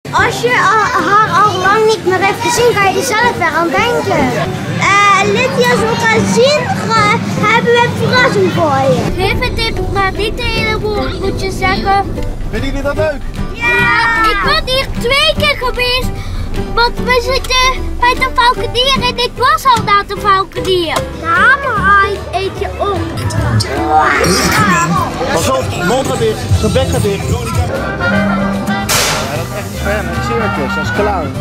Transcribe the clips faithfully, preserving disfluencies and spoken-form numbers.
Als je haar al lang niet meer hebt gezien, ga je er zelf weer aan denken. Uh, Lydia, zoals we gaan zien, hebben we een verrassing voor je. Geef een tip, maar niet de hele woord moet je zeggen. Vinden jullie dat leuk? Ja! Ik ben hier twee keer geweest, want we zitten bij de valkenier en ik was al naar de valkenier. De hamer eet je op. Pas op, mond gaat dicht, zijn bek gaat dicht. Ja, dat is echt niet fijn, een circus, als clown.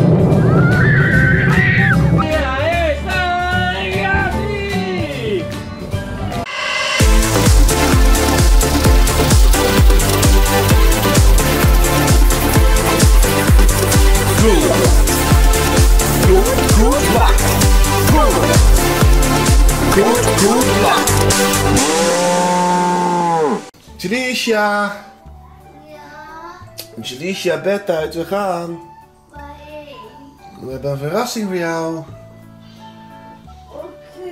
Janisha! Ja? Janisha, bed uit, we gaan. Waarheen? We hebben een verrassing voor jou. Oké.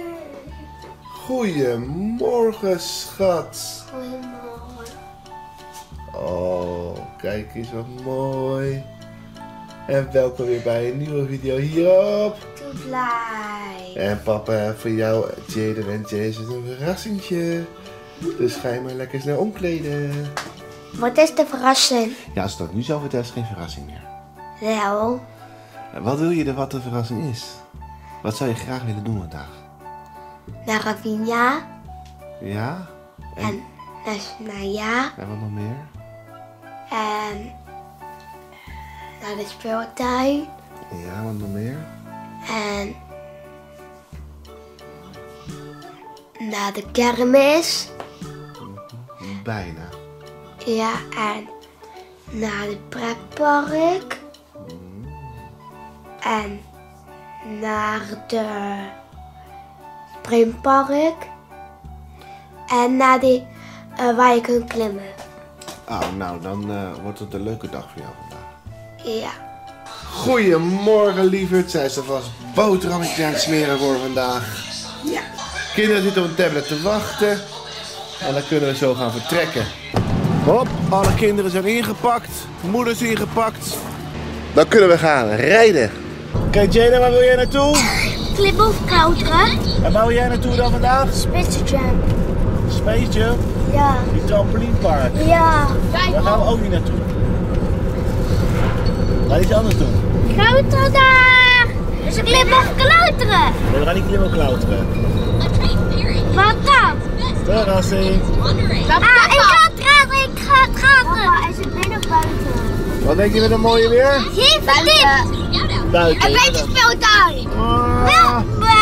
Goedemorgen, schat. Goedemorgen. Oh, kijk eens wat mooi. En welkom weer bij een nieuwe video hierop. Doe blij. En papa heeft voor jou, Jaden en Jason, een verrassingje. Dus ga je maar lekker snel omkleden. Wat is de verrassing? Ja, als ik dat nu zou vertellen, is geen verrassing meer. Wel. En wat wil je er wat de verrassing is? Wat zou je graag willen doen vandaag? Naar Ravinia. Ja? En, En naar Naya. en wat nog meer? En naar de speeltuin. Ja, wat nog meer? En naar de kermis. Bijna. Ja, en naar het pretpark. En naar de sprintpark. En naar die uh, waar je kunt klimmen. Oh, nou, dan uh, wordt het een leuke dag voor jou vandaag. Ja. Goedemorgen, lieverd. Zij is alvast boterhammetjes aan het smeren voor vandaag. Ja. Kinderen zitten op een tablet te wachten. En dan kunnen we zo gaan vertrekken. Hop, alle kinderen zijn ingepakt. Moeders ingepakt. Dan kunnen we gaan rijden. Kijk, Jada, waar wil jij naartoe? Klimmen of klauteren? En waar wil jij naartoe dan vandaag? Spitsenjump. Space Jump, Ja. die trampolinepark. Ja. Daar gaan we ook niet naartoe. Ga iets anders doen. Klauteren daar! Dus klimmen of klauteren? Nee, we gaan niet klimmen of klauteren. Wat dan? Verrassing. Ah, ik ga het raden, ik ga het raden. Papa, is het binnen of buiten? Wat denk je met een mooie weer? Geef het dit! Buiten. Een beetje speeltuin. Ah.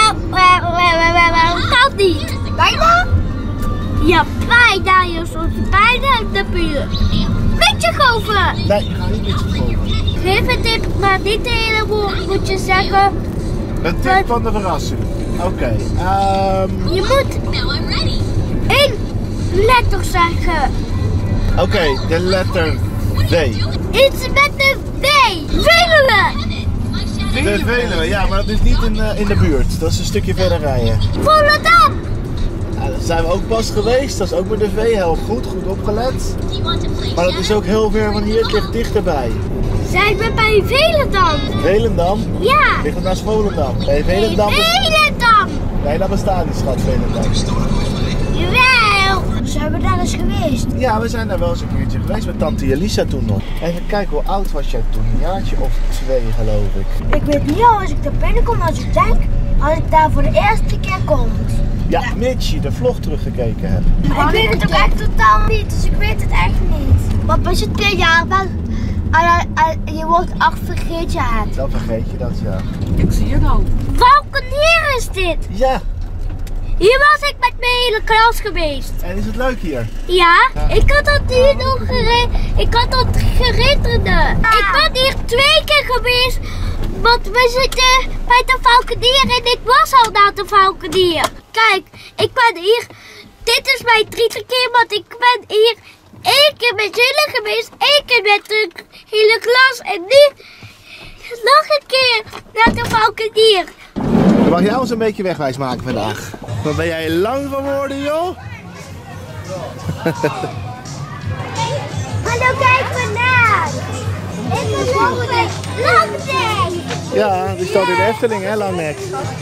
Gaat niet. Bijna? Ja, bijna, Josef. Bijna in de buurt. Beetje golven. Nee, je gaat niet met z'n golven. Geef een tip, maar niet de hele woord moet je zeggen. Een tip van de verrassing. Oké. Okay. Um... Je moet één letter zeggen. Oké, okay, de letter W. Iets met de W. Veluwe. De Veluwe, ja, maar dat is niet in, uh, in de buurt. Dat is een stukje verder rijden. Volendam. Ja, daar zijn we ook pas geweest. Dat is ook met de V heel goed, goed opgelet. Maar dat is ook heel ver van hier, het ligt dichterbij. Zijn we bij Velendam? Velendam? Ja. Ligt het naast Volendam? Nee, Velendam. Velendam. Nee, dat bestaat niet, schat, Velendam. Jawel. Zijn we daar eens geweest? Ja, we zijn daar wel eens een keertje geweest met tante Elisa toen nog. Even kijken, hoe oud was jij toen? Een jaartje of twee, geloof ik. Ik weet niet al als ik daar binnenkom, als ik denk, als ik daar voor de eerste keer kom. Ja, ja. Mitchie, de vlog teruggekeken heb. Ik weet het ook echt totaal niet, dus ik weet het echt niet. Wat als je twee jaar bent en je wordt acht, vergeet je het. Dan vergeet je dat, ja. Ik zie je nou. Welke neer is dit? Ja. Hier was ik met mijn hele klas geweest. En is het leuk hier? Ja, ik had dat hier nog gereden. Ik had dat gereden. Ik ben hier twee keer geweest, want we zitten bij de valkenier en ik was al naar de valkenier. Kijk, ik ben hier, dit is mijn drie keer, want ik ben hier één keer met jullie geweest, één keer met de hele klas en nu nog een keer naar de valkenier. Dan mag jij ons een beetje wegwijs maken vandaag. Waar ben jij lang geworden, joh? Hallo, kijk vandaag. is Langnek. Langnek. Ja, die staat in de Efteling, hè, Langnek.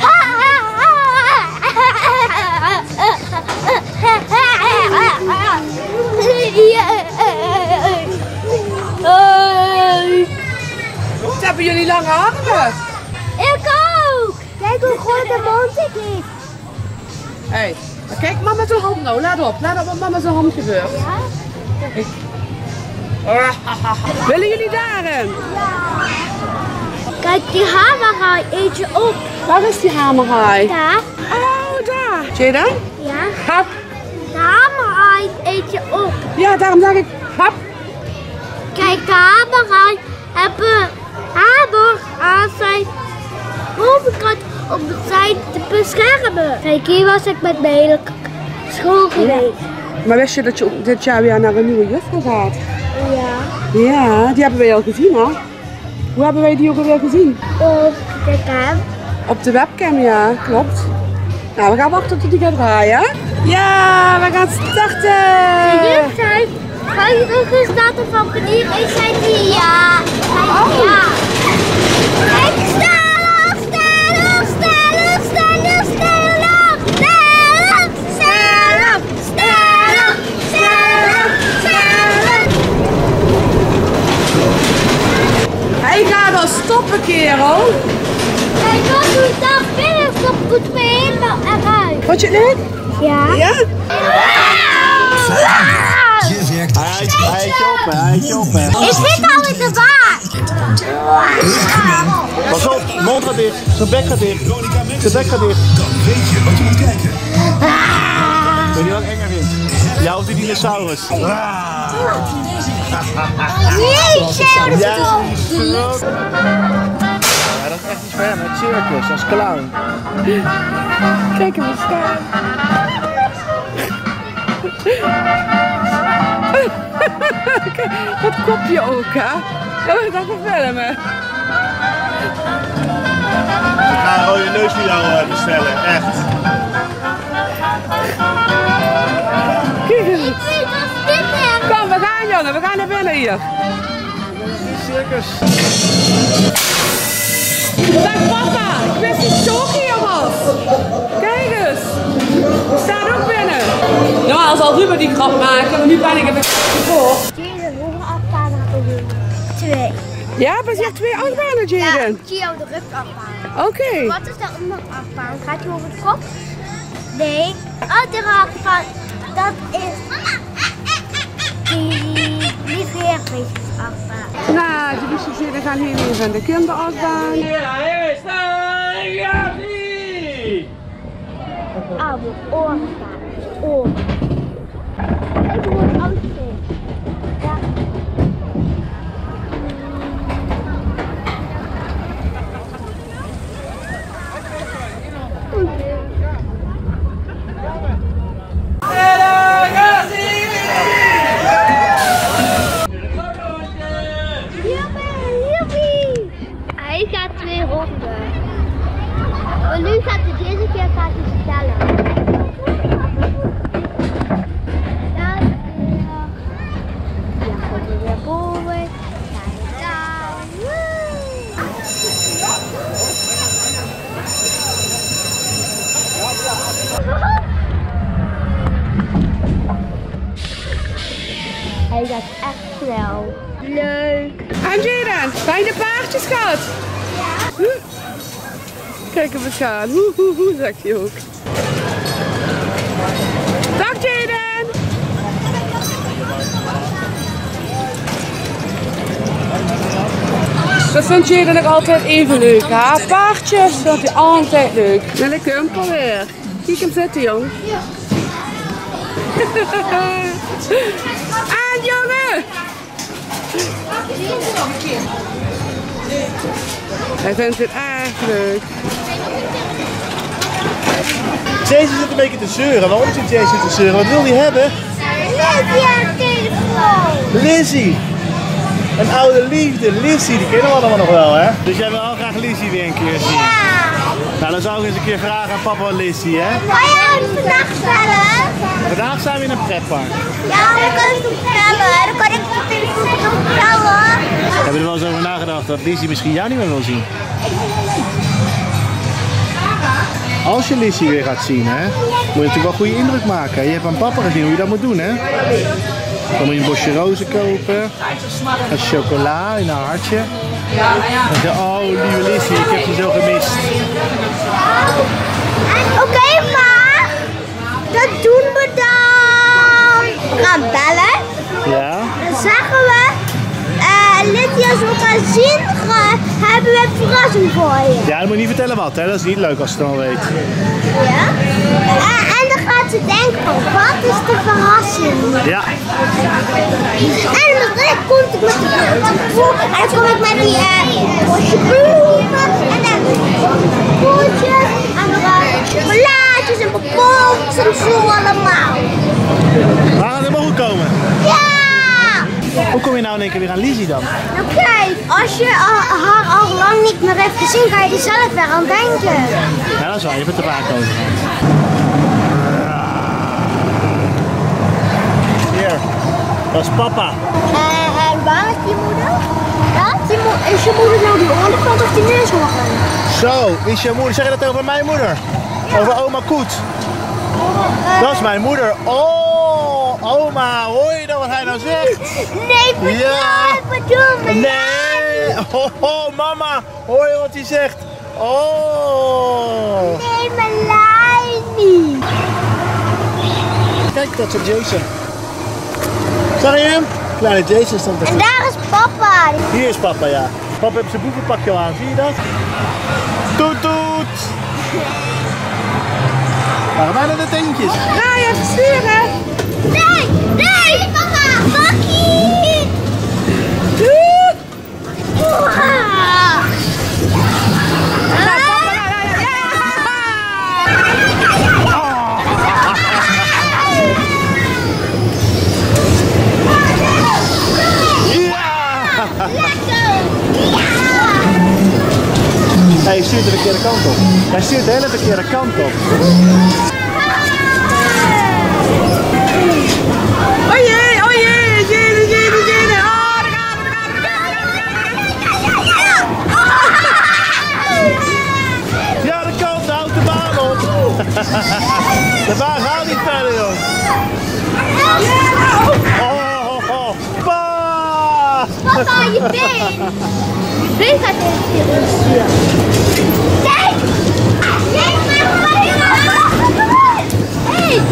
Wat hebben jullie lange handen? Ik ook. Kijk hoe groot de mond ik is. Hé, hey, kijk mama zijn hand nou. Let op, let op wat mama zijn hand gebeurt. Ja? Ik... Willen jullie daarin? Ja. Kijk, die hamerhaai eet je op. Waar is die hamerhaai? Daar. Oh, daar. Zie je dat? Ja. Hap. De hamerhaai eet je op. Ja, daarom zeg ik hap. Kijk, de hamerhaai hebben hamer aan zijn bovenkant om zijn te beschermen. Kijk, hier was ik met mijn hele school geweest. Maar wist je dat je ook dit jaar weer naar een nieuwe juffrouw gaat? Ja. Ja, die hebben wij al gezien, hè? Hoe hebben wij die ook alweer gezien? Op de cam. Op de webcam, ja, klopt. Nou, we gaan wachten tot die gaat draaien. Ja, we gaan starten! Jullie zijn, ga je nog eens laten van geniet? Ik zei die ja. Kijk, ja. Kijk, stel op, stel op, stel op, stel op, stel op, stel op, stel op, stel op, stel op, stel op. Hij gaat al stoppen, kerel. Kijk, wat doe ik dan binnen? Dat moet me helemaal eruit. Vond je het leuk? Ja. Ja? Hij eet je op, hè, hij eet je op, hè. Ik zit al in de vaart. Pas op, mond gaat dicht, zijn bek gaat dicht. Zijn bek gaat dicht. Dan weet je wat je moet kijken. Weet je wat ik enger vind? Jou of die dinosaurus? Jeetje, Ja, ja, dat is echt iets voor hem, het circus, als clown. Kijk hem eens staan. Dat kopje ook, hè? Dat wil ik dan filmen. Ik ga een rode neus voor jou uh, bestellen, echt. Kijk eens. ik weet wat dit is. Kom, we gaan jongen, we gaan naar binnen hier. Circus. Zeg papa, ik wist niet zo hier was. Kijk eens. We staan ook binnen. Normaal zal Ruben die grap maken, maar nu ben ik even voor. Jaden, hoeveel achtbanen hebben we? Twee. Ja, we zijn twee achtbanen, Jaden. Gio, de rugachtbaan. Oké. Okay. Wat is de andere achtbaan? Gaat hij over de kop? Nee. Andere achtbaan, dat is die liefheerbeestsachtbaan. Nou, de bestuurders gaan hier even de kinderachtbaan. Ja, is ja, Oude oren staan. Oren. Ik moet uitzien. Ja. Hij gaat twee ronden. Maar nu gaat hij deze keer gaat hij stellen. Ja, gaat hij weer boven. Daar, hij gaat echt snel. Leuk. En Jaden, fijne paardjes gehad? Ja. Kijk hem eens gaan. Hoe, hoe, hoe, zegt hij ook. Dag Jaden! Dat vindt Jaden ook altijd even leuk, hè? Paardjes vindt hij altijd leuk. Wil ik hem weer. Kijk hem zitten, jong. Ja. En jongen! Hij vindt het erg leuk. Jason zit een beetje te zeuren. Waarom zit Jason te zeuren? Wat wil hij hebben? Lizzie aan telefoon. Lizzie. Een oude liefde. Lizzie, die kennen we allemaal nog wel, hè? Dus jij wil al graag Lizzie weer een keer zien. Ja. Nou, dan zou ik eens een keer vragen aan papa en Lizzie, hè? Kan jij het vandaag stellen? Vandaag zijn we in een pretpark. Ja, dan kan ik het vertellen. Dan kan ik het vertellen. Hebben we er wel eens over nagedacht dat Lizzie misschien jou niet meer wil zien? Als je Lizzie weer gaat zien, hè, moet je natuurlijk wel goede indruk maken. Je hebt aan papa gezien hoe je dat moet doen, hè? Dan moet je een bosje rozen kopen, een chocola in een hartje. Dan zeg je, oh lieve Lizzie, ik heb je zo gemist. Oké, okay, maar dat doen we dan. We gaan bellen. Ja? Dan zeggen we, uh, Lizzie, als we elkaar zien, gaan, hebben we een verrassing voor je. Ja, dan moet je niet vertellen wat, hè? Dat is niet leuk als ze het dan weet. Ja? Uh, en dan gaat ze denken van, wat is de verrassing? Ja. En dan kom ik met de en dan kom ik met die uh, bosje bloemen en dan koeltjes en dan chocolaatjes en bonbons en zo allemaal. Maar gaat het helemaal goed komen? Ja! Hoe kom je nou in één keer weer aan Lizzie dan? Nou kijk, als je uh, haar al lang niet meer hebt gezien, ga je er zelf weer aan denken. Ja, dat is waar. Je bent er vaak over gehad. Hier, dat is papa. Uh, en waar is je moeder? Ja? Die mo is je moeder nou die olifant of die neushoorn? Zo, wie is je moeder? Zeg je dat over mijn moeder? Ja. Over oma Koet? Uh, dat is mijn moeder. Oh, oma, hoor je dan wat hij nou zegt? Nee, bedoel, ja. bedoel me. Nee, oh, oh, mama, hoor je wat hij zegt? Oh. Nee, mijn lijn niet. Kijk, dat is Jason. Zag je hem? Kleine Jason stond er. En daar is papa. Hier is papa, ja. Papa heeft zijn boevenpakje al aan, zie je dat? Toet toet! We gaan bijna de tentjes. Ga je even sturen? Nee, nee, papa, bakkie! Doei! Ah. Hij stuurt de verkeerde kant op. Hij stuurt de hele verkeerde kant op. Oh jee, oh jee, jee, jee, jee. Oh, daar gaan we, daar gaan we. Ja, de kant houdt de baan op. De baan gaat niet verder, joh. Oh, oh, oh. Pa! Papa, je been. Je been gaat even sturen. Kijk! Kijk, maar hey!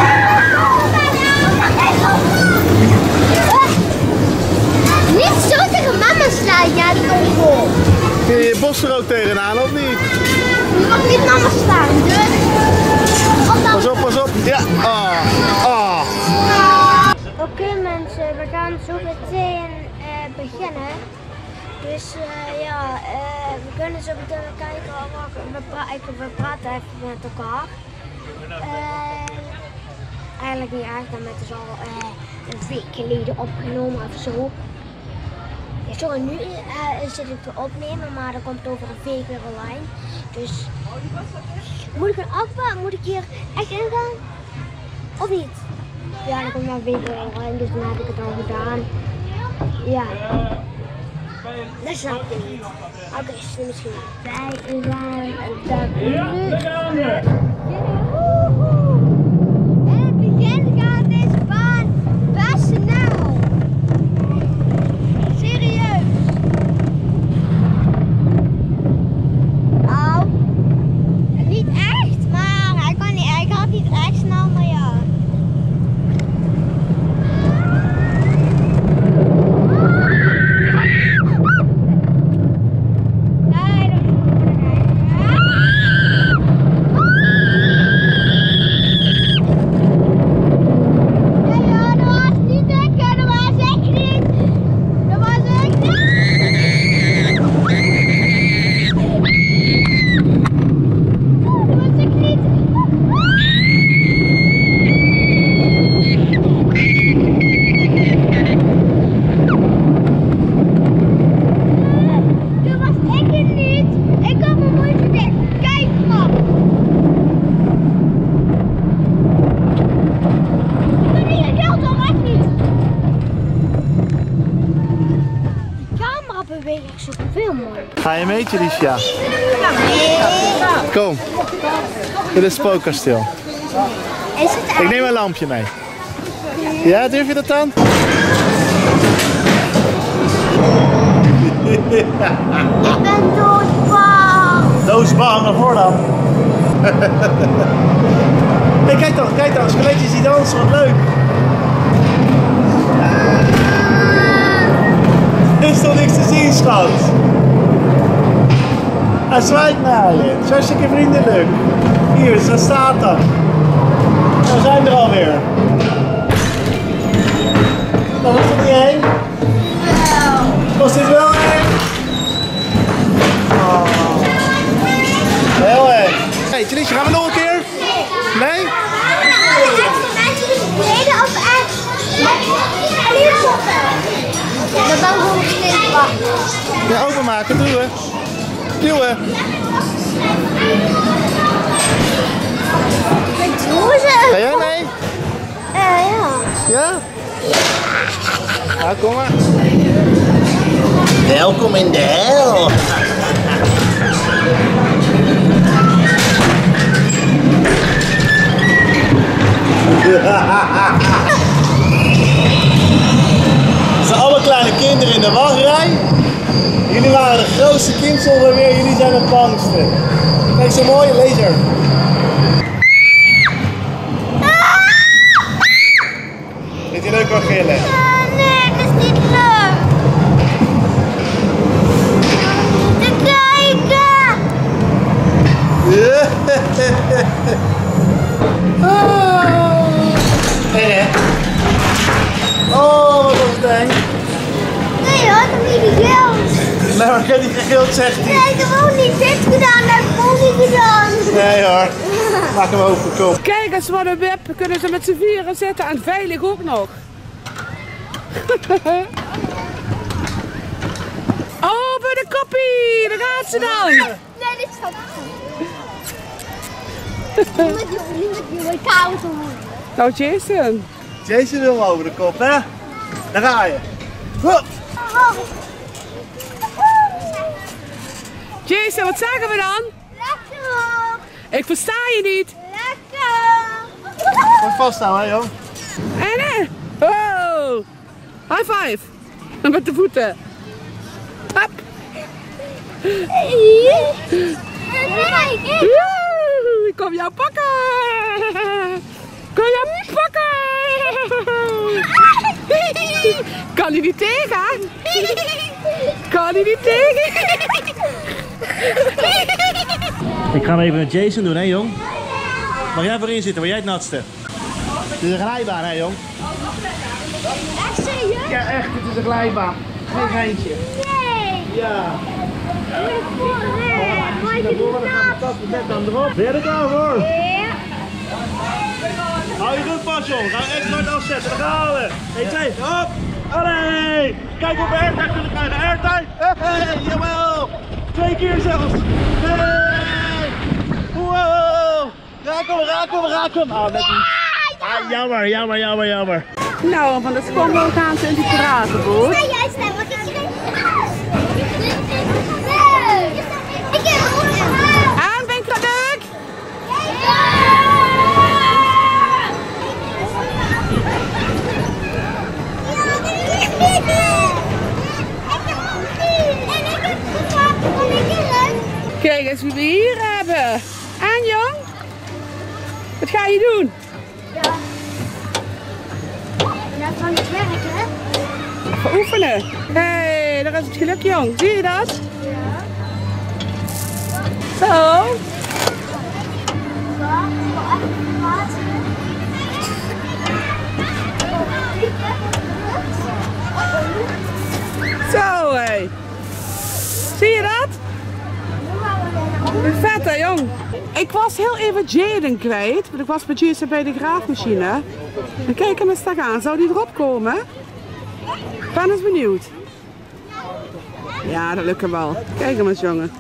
Niet zo tegen mama slaan, ja, Logo. Kun je je bos er ook tegenaan, of niet? Je mag niet mama slaan, dus... Pas op, pas op. Ja. Ah. Ah. Oké okay, mensen, we gaan zo meteen uh, beginnen. Dus uh, ja, uh, we kunnen zo meteen wel kijken. We, pra we praten even met elkaar. Uh, eigenlijk niet erg, dan het is al uh, een week geleden opgenomen of zo. Ja, sorry, nu uh, zit ik te opnemen, maar dat komt over een week weer online. Dus moet ik een afbouw? Moet ik hier echt ingaan? Of niet? Ja, dan komt maar een week weer online, dus dan heb ik het al gedaan. Ja. Dat snap ik niet. Oké, okay, dus misschien wij gaan dat nu. In het begin gaat deze baan best snel. Serieus. Nou, niet echt, maar hij, kan niet, hij gaat niet echt snel, maar ja. Nee, dat is veel mooi. Ga je mee, Jelicia? Kom. Dit is het spookkasteel. Is het Ik neem een lampje mee. Ja, durf je dat dan? Ik ben doodbang. Doodsbang, naar voor dan. Hey, kijk dan, kijk dan. Skeletjes die dansen, wat leuk. Er is toch niks te zien, schat? Hij zwaait naar je. Het is hartstikke vriendelijk. Hier, zo staat dat. We zijn er alweer. Nou, was er niet heen? Was dit wel heen? Oh. Heel erg. Hey, Jelicia, gaan we nog een keer? Nee? Beneden of echt? De bank moet ik steeds wachten. Ja, openmaken, duwen. Duwen. Hoe ze? Ga jij mee? Uh, ja. Ja? Ja, kom maar. Welkom in de hel. Het zijn alle kleine kinderen in de wachtrij. Jullie waren de grootste kindsel weer, jullie zijn het bangste. Kijk, zo'n mooie laser. Vind je leuk wel gillen? Uh, nee, dat is niet leuk. Te kijken. Oh. Eng hè? Oh, wat was het eng. Nee hoor, dat heb niet gegild. Nee, maar ik heb niet gegild, zegt hij. Nee, ik heb ook niet dit gedaan, dat heb ik ook niet gedaan. Nee hoor, maak hem open, kom. Kijk eens wat een web. Kunnen ze met z'n vieren zitten en veilig ook nog. Open de koppie, daar gaat ze dan. Nee, dit gaat niet. Niet met die, niet met die, met koud doen. Nou Jason. Jason wil over de kop, hè? Daar ga je. Hup. Jason, wat zeggen we dan? Lekker. Ik versta je niet. Lekker. Moet vasthouden, hè, jong. En hè? Oh. High five. Met de voeten. Hop. Woe, ik kom jou pakken. Kom jou pakken. Kan hij niet tegen? Kan hij niet tegen? Ik ga hem even met Jason doen, hè, jong? Mag jij voorin zitten, waar jij het natste? Dit is een glijbaan, hè, jong? Echt serieus? Ja, echt, het is een glijbaan. Geen geintje. Nee. Ja. Mooi gedaan. Dan erop. Ben je er klaar voor? Ja. Hou je goed vast, jong. Gaan we echt hard afzetten. Dan gaan we. één, twee, hop. Allee. Kijk op airtime kunnen krijgen. Airtime. Hey, jawel. Twee keer zelfs. Hey. Wow. Raak hem, raak hem, raak hem. Ah, net niet. Ah, jammer, jammer, jammer, jammer. Nou, van de schommel gaan ze in die piratenboot. Ga jij staan, wat is je Ik heb het Aan, ben ik dat leuk? Kijk eens wie we hier hebben. Aan, jong? Wat ga je doen? Ja. Dat kan niet werken, hè? Even oefenen. Hé, hey, daar is het geluk, jong. Zie je dat? Ja. Zo. Zo, hé. Hey. Zie je dat? Vet, hè, jong? Ik was heel even Jaden kwijt, want ik was bij Jason bij de graafmachine. En kijk hem eens daar gaan. Zou die erop komen? Ik ben eens benieuwd. Ja, dat lukt hem wel. Kijk hem eens, jongen.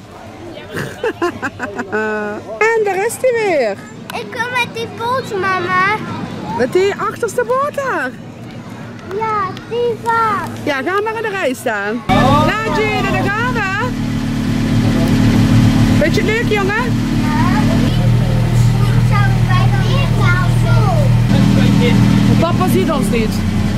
En daar is hij weer. Ik kom met die boot, mama. Met die achterste boot daar. Ja, Stefan. Ja, ga maar in de rij staan. Nou Jane, daar gaan we. Vind je het leuk, jongen? Ja. Ik zou bijna eerst zo. Papa ziet ons niet.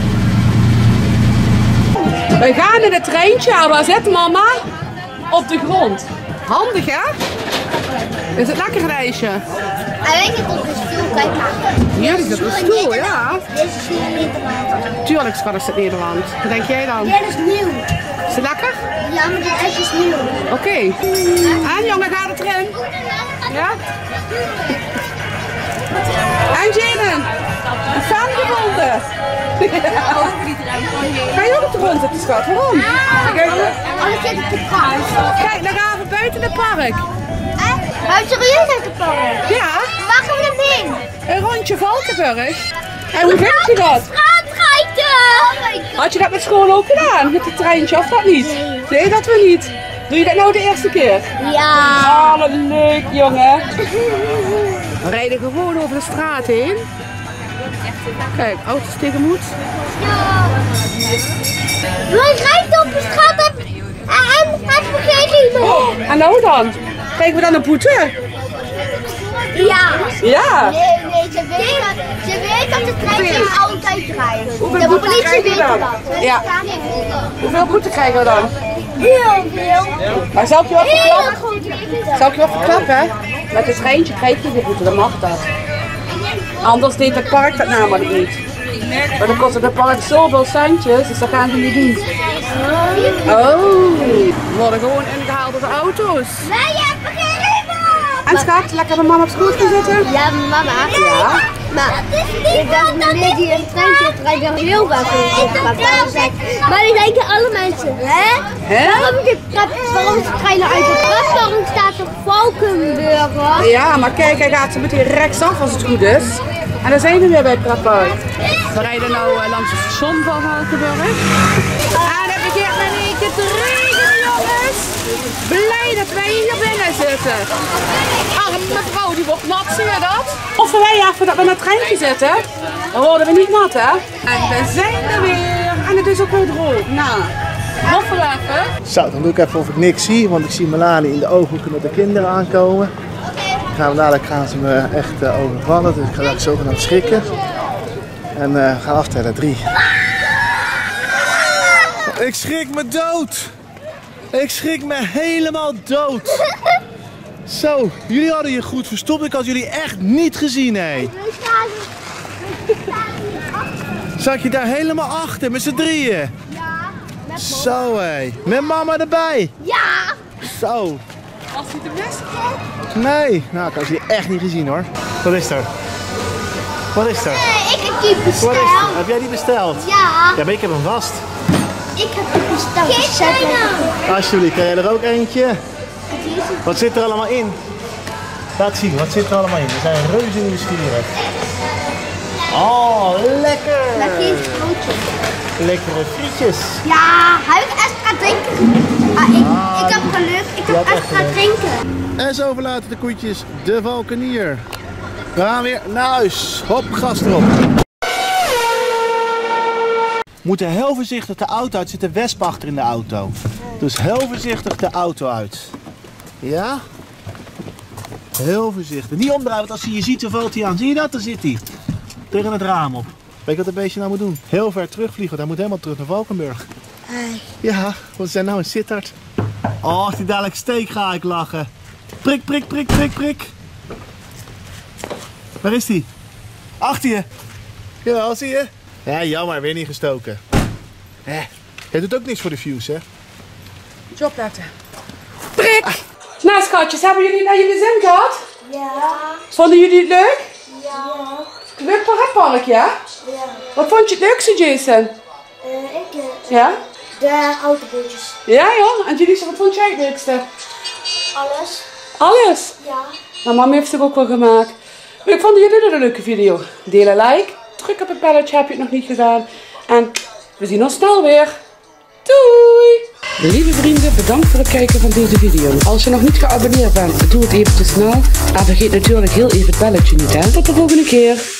We gaan in het treintje, maar waar zit mama? Op de grond. Handig, hè? Is het lekker, reisje? Hij weet het op de stoel, kijk maar. Hier is het op de stoel, ja. Dit is hier in Nederland. Tuurlijk, schat, is het Nederland. Wat denk jij dan? Dit is nieuw. Is het lekker? Ja, maar dit ijs is nieuw. Oké. Okay. En jongen, gaat het erin? Ja? En Jaden, een fan gevonden. Ga je ook op de grond zitten, schat? Waarom? Kijk, Alles zit op de kant. kijk, dan gaan we buiten het park. Maar serieus uit het park? Ja, Waar gaan we dan heen? een rondje Valkenburg. En hoe vind je dat? Straatrijden! Oh my god. Had je dat met school ook gedaan? Met het treintje of dat niet? Nee. Nee, dat we niet. Doe je dat nou de eerste keer? Ja. Oh, wat leuk, jongen. We rijden gewoon over de straat heen. Kijk, auto's tegen moed. We rijden op de straat en, en het vergeet niet meer. En nou dan? Krijgen we dan een boete? Ja. Ja. Nee, nee, ze weet dat, ze weet dat de treintjes altijd rijden. Hoeveel De boete politie krijgen we weet dan? dat. Ja. Hoeveel boete krijgen we dan? Heel veel. Maar zal ik je wat Heel verklappen? goed. Zal ik je wat verklappen? Met het treintje krijg je de boete, dan mag dat. Anders deed het park dat namelijk niet. Maar dan kost het park zoveel centjes, dus dat gaan ze niet doen. Oh, we worden gewoon ingehaald door de auto's. Nee, je hebt geen leven. En schat, lekker met mama op schoot gaan zitten? Ja, mama. Ja. Maar ik dacht meneer die een treintje rijdt wel heel vaak in maar die denken alle mensen, hè? Hè? Waarom is het waarom is de trein uit de traptoren staat op Valkenburg? Ja, maar kijk, hij gaat zo meteen rechtsaf als het goed is. En dan zijn we weer bij het pretpark. We rijden nu uh, langs het station van Valkenburg. En het begint met een keer te regenen, jongens. Blij dat wij hier binnen zitten. Arme mevrouw, die wordt nat, zie je dat? Of wij even dat we met het treintje zitten, dan worden we niet nat, hè? En we zijn er weer. En het is ook weer droog. Nou, hoffen we even. Zo, dan doe ik even of ik niks zie, want ik zie Melanie in de ooghoeken met de kinderen aankomen. Dan gaan we dadelijk gaan ze me echt uh, overvallen, dus ik ga dadelijk zogenaamd schrikken. En uh, we gaan aftellen, drie. Ik schrik me dood! Ik schrik me helemaal dood! Zo, jullie hadden je goed verstopt, ik had jullie echt niet gezien, hé. Zat je daar helemaal achter, met z'n drieën? Ja. Zo, hé. Met mama erbij? Ja. Zo. Was hij de beste van? Nee, nou, ik had jullie echt niet gezien, hoor. Wat is er? Wat is er? Nee, ik heb die Wat is besteld. er? Heb jij die besteld? Ja. Ja, maar ik heb hem vast. Ik heb die besteld. Kijk nou. Alsjeblieft, kan jij er ook eentje? Wat zit er allemaal in? Laat zien, wat zit er allemaal in? We zijn reuze nieuwsgierig. Oh, lekker! Met die grootje. Lekkere frietjes. Ja, hij heeft extra drinken. Ah, ik, ik heb geluk, ik Je heb hebt echt extra geluk. drinken. En zo verlaten de koetjes de Valkenier. We gaan weer naar huis. Hop, gas erop. We moeten heel voorzichtig de auto uit. Er zit een wesp achter in de auto. Dus heel voorzichtig de auto uit. Ja? Heel voorzichtig. Niet omdraaien, want als hij je ziet, dan valt hij aan. Zie je dat? Daar zit hij. Tegen het raam op. Weet je wat een beestje nou moet doen? Heel ver terugvliegen, want hij moet helemaal terug naar Valkenburg. Hey. Ja, want we zijn nou in Sittard. Oh, als hij dadelijk steekt, ga ik lachen. Prik, prik, prik, prik, prik. Waar is hij? Achter je. Jawel, zie je? Ja, jammer, weer niet gestoken. Hé, jij doet ook niks voor de views, hè? Moet je opletten. Prik! Nou schatjes, hebben jullie naar jullie zin gehad? Ja. Vonden jullie het leuk? Ja. Leuk pretpark, ja? Ja. Wat vond je het leukste, Jason? Uh, ik, uh, Ja? de autobootjes. Ja joh, en Jullie, wat vond jij het leukste? Alles. Alles? Ja. Nou, mama heeft het ook wel gemaakt. Maar ik vond jullie dit een leuke video. Deel een like, druk op het belletje, heb je het nog niet gedaan. En we zien ons snel weer. Doei! Lieve vrienden, bedankt voor het kijken van deze video. Als je nog niet geabonneerd bent, doe het even te snel. En vergeet natuurlijk heel even het belletje niet, hè. Tot de volgende keer.